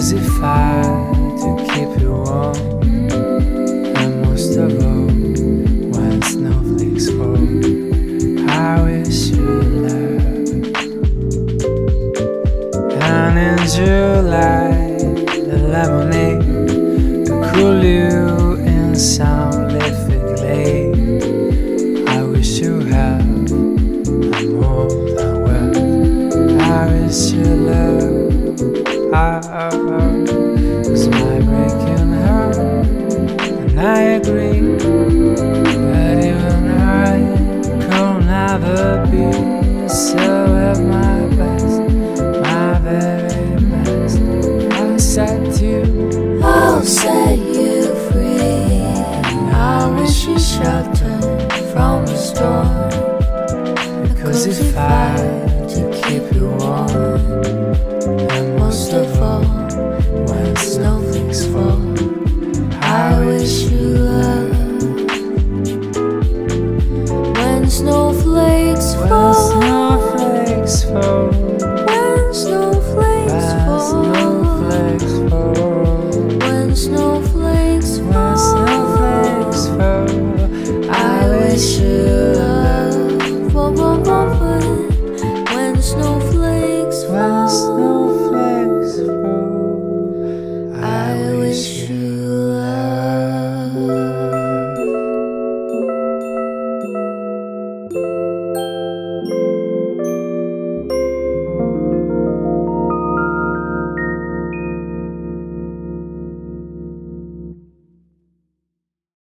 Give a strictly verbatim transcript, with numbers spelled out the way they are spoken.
cozy fire to keep you warm, and most of all, when snowflakes fall, I wish you love. And in July, the lemonade to cool you in some leafy glade. I wish you health and more than wealth. I wish you love. I, I, I